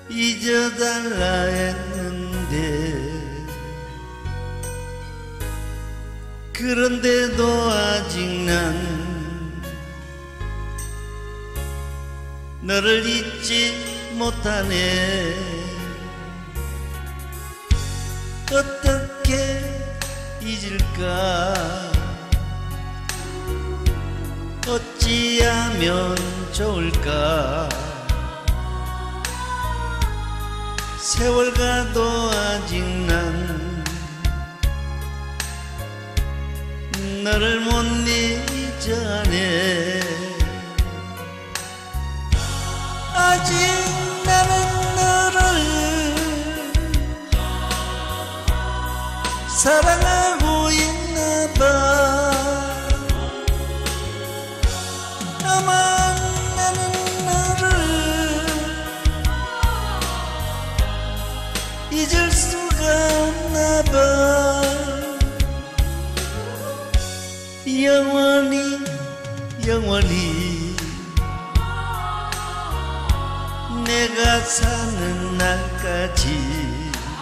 잊어달라 했는데 그런데도 아직 난 너를 잊지 못하네. 어떻게 잊을까? 어찌하면 좋을까? 세월 가도 아직 난 너를 못 잊어내. 아직 나는 너를 사랑하고 있나봐. 아마 나는 너를 잊을 수가 없나봐. 영원히 영원히 내가 사는 날까지,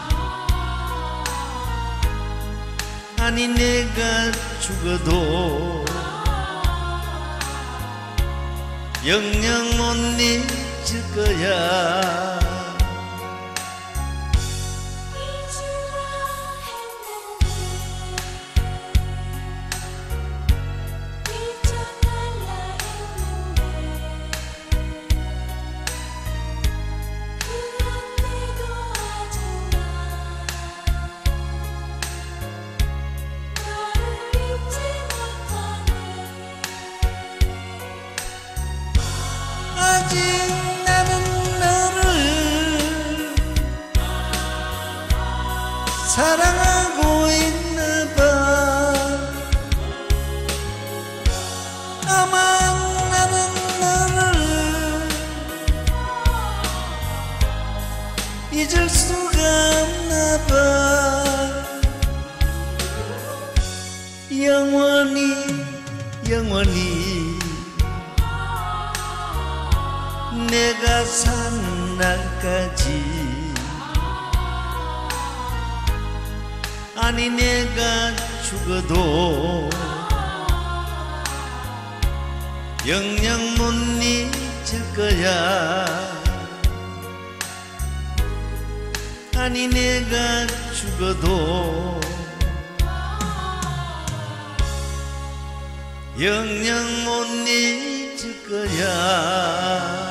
아니 내가 죽어도 영영 못 잊을 거야. 아직 나는 너를 사랑하고 있나봐. 아마 나는 너를 잊을 수가 없나봐. 영원히 영원히 내가 산 날까지, 아니 내가 죽어도 영영 못 잊을 거야. 아니 내가 죽어도 영영 못 잊을 거야.